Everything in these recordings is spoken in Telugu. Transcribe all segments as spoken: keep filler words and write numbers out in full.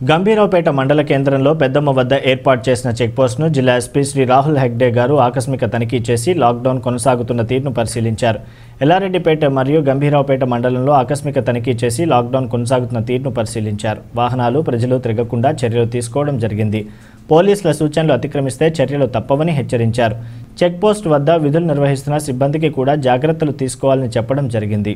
గంభీరావుపేట మండల కేంద్రంలో పెద్దమ్మ వద్ద ఏర్పాటు చేసిన చెక్పోస్ట్ను జిల్లా ఎస్పీ శ్రీ రాహుల్ హెగ్డే గారు ఆకస్మిక తనిఖీ చేసి లాక్డౌన్ కొనసాగుతున్న తీరును పరిశీలించారు. ఎల్ఆర్టీ మరియు గంభీరావుపేట మండలంలో ఆకస్మిక తనిఖీ చేసి లాక్డౌన్ కొనసాగుతున్న తీరును పరిశీలించారు. వాహనాలు ప్రజలు తిరగకుండా చర్యలు తీసుకోవడం జరిగింది. పోలీసుల సూచనలు అతిక్రమిస్తే చర్యలు తప్పవని హెచ్చరించారు. చెక్పోస్ట్ వద్ద విధులు నిర్వహిస్తున్న సిబ్బందికి కూడా జాగ్రత్తలు తీసుకోవాలని చెప్పడం జరిగింది.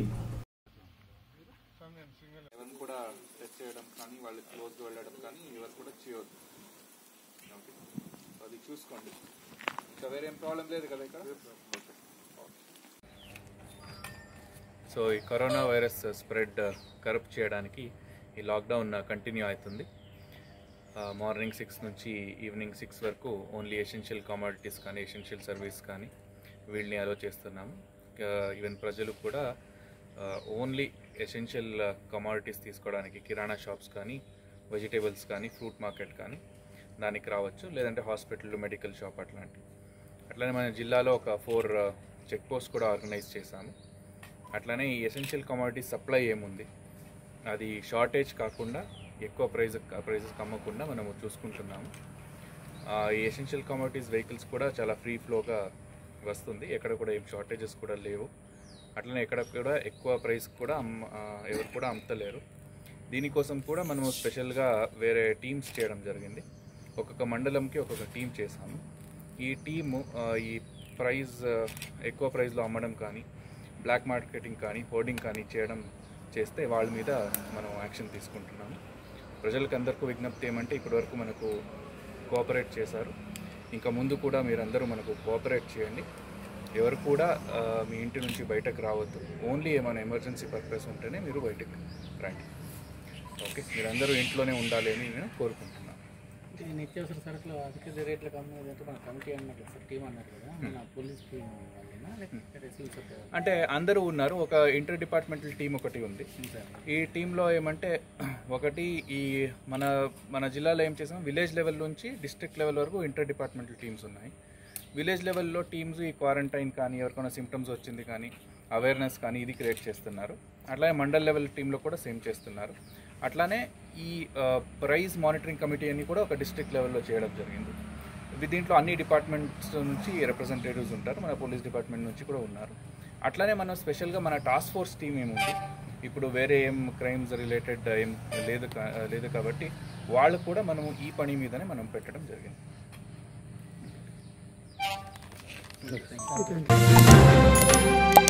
సో ఈ కరోనా వైరస్ స్ప్రెడ్ కరప్ట్ చేయడానికి ఈ లాక్డౌన్ కంటిన్యూ అవుతుంది. మార్నింగ్ సిక్స్ నుంచి ఈవినింగ్ సిక్స్ వరకు ఓన్లీ ఎసెన్షియల్ కమోడిటీస్ కానీ ఎసెన్షియల్ సర్వీస్ కానీ వీళ్ళని అలో చేస్తున్నాము. ఈవెన్ ప్రజలు కూడా ఓన్లీ ఎసెన్షియల్ కమోడిటీస్ తీసుకోవడానికి కిరాణా షాప్స్ కానీ వెజిటేబుల్స్ కానీ ఫ్రూట్ మార్కెట్ కానీ దానికి రావచ్చు, లేదంటే హాస్పిటల్ మెడికల్ షాప్ అట్లాంటివి. అట్లనే మన జిల్లాలో ఒక ఫోర్ చెక్ పోస్ట్ కూడా ఆర్గనైజ్ చేశాము. అట్లనే ఈ ఎసెన్షియల్ కమోడిటీస్ సప్లై ఏముంది అది షార్టేజ్ కాకుండా ఎక్కువ ప్రైజ్ ప్రైజెస్ అమ్మకుండా మనము చూసుకుంటున్నాము. ఈ ఎసెన్షియల్ కమోడిటీస్ వెహికల్స్ కూడా చాలా ఫ్రీ ఫ్లోగా వస్తుంది, ఎక్కడ కూడా ఏం షార్టేజెస్ కూడా లేవు. అట్లనే ఎక్కడ కూడా ఎక్కువ ప్రైస్ కూడా అమ్మ ఎవరు కూడా అమ్ముతలేరు. దీనికోసం కూడా మనము స్పెషల్గా వేరే టీమ్స్ చేయడం జరిగింది. ఒక్కొక్క మండలంకి ఒక్కొక్క టీం చేశాము. ఈ టీము ఈ ప్రైజ్ ఎక్కువ ప్రైస్లో అమ్మడం కానీ బ్లాక్ మార్కెటింగ్ కానీ హోర్డింగ్ కానీ చేయడం చేస్తే వాళ్ళ మీద మనం యాక్షన్ తీసుకుంటున్నాము. ప్రజలకు అందరికీ విజ్ఞప్తి ఏమంటే ఇప్పటివరకు మనకు కోఆపరేట్ చేశారు, ఇంకా ముందు కూడా మీరందరూ మనకు కోఆపరేట్ చేయండి. ఎవరు కూడా మీ ఇంటి నుంచి బయటకు రావద్దు. ఓన్లీ ఏమైనా ఎమర్జెన్సీ పర్పస్ ఉంటేనే మీరు బయటకు రండి. ఓకే, మీరందరూ ఇంట్లోనే ఉండాలి అని నేను కోరుకుంటున్నాను. నిత్యావసర సరుకులు అధిక రేట్ల కమ్మేదంటే మన కమిటీ అన్నారు సార్, టీం అన్నారు కదా, మన పోలీస్ టీం అంటే అందరూ ఉన్నారు. ఒక ఇంటర్ డిపార్ట్మెంటల్ టీం ఒకటి ఉంది. ఈ టీంలో ఏమంటే ఒకటి ఈ మన మన జిల్లాలో ఏం చేసాం, విలేజ్ లెవెల్ నుంచి డిస్ట్రిక్ట్ లెవెల్ వరకు ఇంటర్ డిపార్ట్మెంటల్ టీమ్స్ ఉన్నాయి. విలేజ్ లెవెల్లో టీమ్స్ ఈ క్వారంటైన్ కానీ ఎవరికైనా సిమ్టమ్స్ వచ్చింది కానీ అవేర్నెస్ కానీ ఇది క్రియేట్ చేస్తున్నారు. అట్లానే మండల్ లెవెల్ టీంలో కూడా సేమ్ చేస్తున్నారు. అట్లానే ఈ ప్రైజ్ మానిటరింగ్ కమిటీ అని కూడా ఒక డిస్ట్రిక్ట్ లెవెల్లో చేయడం జరిగింది. దీంట్లో అన్ని డిపార్ట్మెంట్స్ నుంచి రిప్రజెంటేటివ్స్ ఉంటారు, మన పోలీస్ డిపార్ట్మెంట్ నుంచి కూడా ఉన్నారు. అట్లానే మనం స్పెషల్గా మన టాస్క్ ఫోర్స్ టీం ఏముంది, ఇప్పుడు వేరే ఏం క్రైమ్స్ రిలేటెడ్ ఏం లేదు లేదు కాబట్టి వాళ్ళు కూడా మనము ఈ పని మీదనే మనం పెట్టడం జరిగింది.